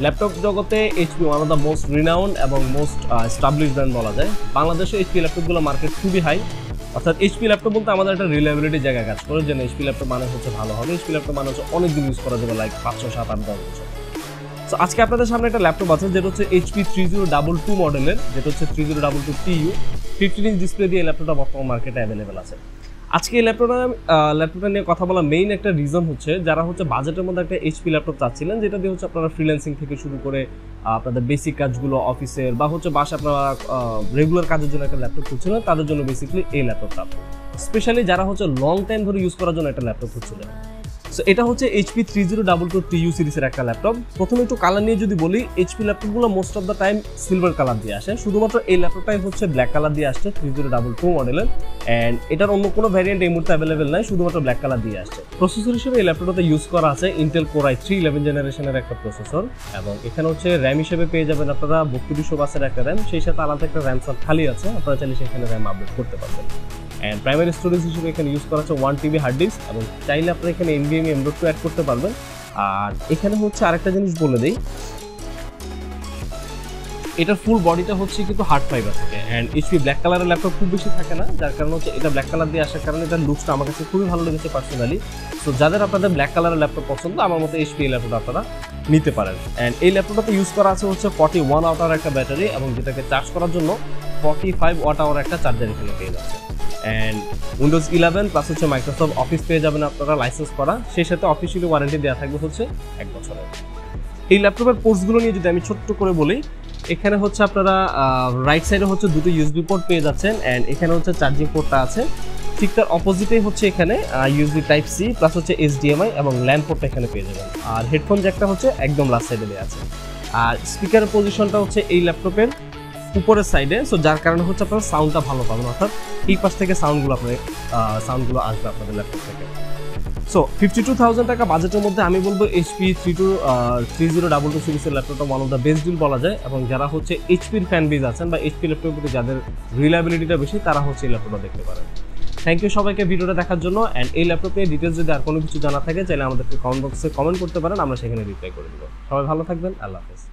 Laptop জগতে HP one of the most renowned এবং most established brand বলা যায়। বাংলাদেশে এইচপি ল্যাপটপগুলো মার্কেট খুবই হাই, অর্থাৎ এইচপি ল্যাপটপ বলতে আমাদের একটা রিলায়েবিলিটি জায়গায় কাজ করে, যে এইচপি ল্যাপটপ মানে হচ্ছে ভালো হবে, এইচপি ল্যাপটপ মানে হচ্ছে অনেক দিন ইউজ করা যাবে, লাইক 5, 6, 7, 8, 10 বছর। তো আজকে আপনাদের সামনে একটা ল্যাপটপ আছে যেটা হচ্ছে এইচপি 3022 মডেলের, যেটা হচ্ছে 3022TU 15 ইঞ্চ ডিসপ্লে দিয়ে এই ল্যাপটপটা বর্তমান মার্কেটে অ্যাভেলেবেল আছে। আজকে এই ল্যাপটপটা নিয়ে কথা বলা মেইন একটা রিজন হচ্ছে যারা হচ্ছে বাজেটের মধ্যে একটা এইচপি ল্যাপটপ চাচ্ছিলেন, যেটা দিয়ে হচ্ছে আপনারা ফ্রিল্যান্সিং থেকে শুরু করে আপনাদের বেসিক কাজগুলো অফিসের বা হচ্ছে বাসা আপনারা রেগুলার কাজের জন্য একটা ল্যাপটপ খুঁজছিলেন, তাদের জন্য বেসিক্যালি এই ল্যাপটপটা, স্পেশালি যারা হচ্ছে লং টাইম ধরে ইউজ করার জন্য একটা ল্যাপটপ খুঁজছিলেন। সো এটা হচ্ছে এইচপি 3022TU সিরিজের একটা ল্যাপটপ। প্রথমে একটু কালার নিয়ে যদি বলি, এইচপি ল্যাপটপগুলো most of the time silver colour দিয়ে আসে, শুধুমাত্র এই ল্যাপটপটাই হচ্ছে ব্ল্যাক কালার দিয়ে আসছে 3022 মডেলের, অ্যান্ড এটার অন্য কোনো ভ্যারিয়েন্ট এই মুহূর্তে অ্যাভেলেবেল নাই, শুধুমাত্র ব্ল্যাক কালার দিয়ে আসছে। প্রসেসর হিসেবে এই ল্যাপটপটাতে ইউজ করা আছে ইন্টেল কোর i3 11 জেনারেশনের একটা প্রসেসর, এবং এখানে হচ্ছে র্যাম হিসেবে পেয়ে যাবেন আপনারা 3200 বাসের একটা র্যাম, সেই সাথে আলাদা একটা র্যাম স্লট খালি আছে, আপনারা চাইলে সেখানে র্যাম আপডেট করতে পারবেন। অ্যান্ড প্রাইমারি স্টোরেজ হিসেবে এখানে ইউজ করা হচ্ছে 1TB হার্ড ডিস্ক, এবং চাইলে আপনারা এখানে NVMe M.2 অ্যাড করতে পারবেন। আর এখানে হচ্ছে আরেকটা জিনিস বলে দেই, এটার ফুল বডিটা হচ্ছে কিন্তু হার্ড ফাইবার থেকে, অ্যান্ড এইচপি ব্ল্যাক কালারের ল্যাপটপ খুব বেশি থাকে না, যার কারণে হচ্ছে এটা ব্ল্যাক কালার দিয়ে আসার কারণে এটার লুকসটা আমার কাছে খুবই ভালো লেগেছে পার্সোনালি। সো যাদের আপনাদের ব্ল্যাক কালারের ল্যাপটপ পছন্দ, আমার মতো এইচপি এই ল্যাপটপ আপনারা নিতে পারেন। অ্যান্ড এই ল্যাপটপটাতে ইউজ করা আছে হচ্ছে 41 ওয়াট আওয়ার একটা ব্যাটারি, এবং যেটাকে চার্জ করার জন্য 45 ওয়াট আওয়ার একটা চার্জার এখানে পেয়ে যাচ্ছে। অ্যান্ড উইন্ডোজ 11 প্লাস হচ্ছে মাইক্রোসফট অফিস পেয়ে যাবেন আপনারা লাইসেন্স করা, সেই সাথে অফিসিয়ালি ওয়ারেন্টি দেওয়া থাকবে হচ্ছে 1 বছরের। এই ল্যাপটপের পোর্টসগুলো নিয়ে যদি আমি ছোট্ট করে বলি, এখানে হচ্ছে আপনারা রাইট সাইডে হচ্ছে দুটো ইউএসবি পোর্ট পেয়ে যাচ্ছেন, অ্যান্ড এখানে হচ্ছে চার্জিং পোর্টটা আছে, ঠিক তার অপোজিটেই হচ্ছে এখানে ইউএসবি টাইপ সি প্লাস হচ্ছে HDMI এবং ল্যান্ড পোর্টটা এখানে পেয়ে যাবেন। আর হেডফোন জ্যাকটা হচ্ছে একদম লাস্ট সাইডে দেওয়া আছে। আর স্পিকারের পজিশনটা হচ্ছে এই ল্যাপটপের উপরের সাইডে, সো যার কারণে হচ্ছে আপনারা সাউন্ডটা ভালো পাবেন, অর্থাৎ এই পাশ থেকে সাউন্ডগুলো আসবে আপনাদের ল্যাপটপ থেকে। সো 52,000 টাকা বাজেটের মধ্যে আমি বলবো এইচপি 3022 সিরিজের ল্যাপটপটা one of the best deal বলা যায়, এবং যারা হচ্ছে এইচপির ফ্যান বেজ আছেন বা এইচপি ল্যাপটপের প্রতি যাদের রিলায়েবিলিটিটা বেশি, তারা হচ্ছে এই ল্যাপটপটা দেখতে পারেন। থ্যাংক ইউ সবাইকে ভিডিওটা দেখার জন্য, অ্যান্ড এই ল্যাপটপ নিয়ে ডিটেলস যদি আর কোনো কিছু জানা থাকে চাইলে আমাদেরকে কমেন্ট বক্সে কমেন্ট করতে পারেন, আমরা সেখানে রিপ্লাই করে দেবো। সবাই ভালো থাকবেন, আল্লাহ হাফেজ।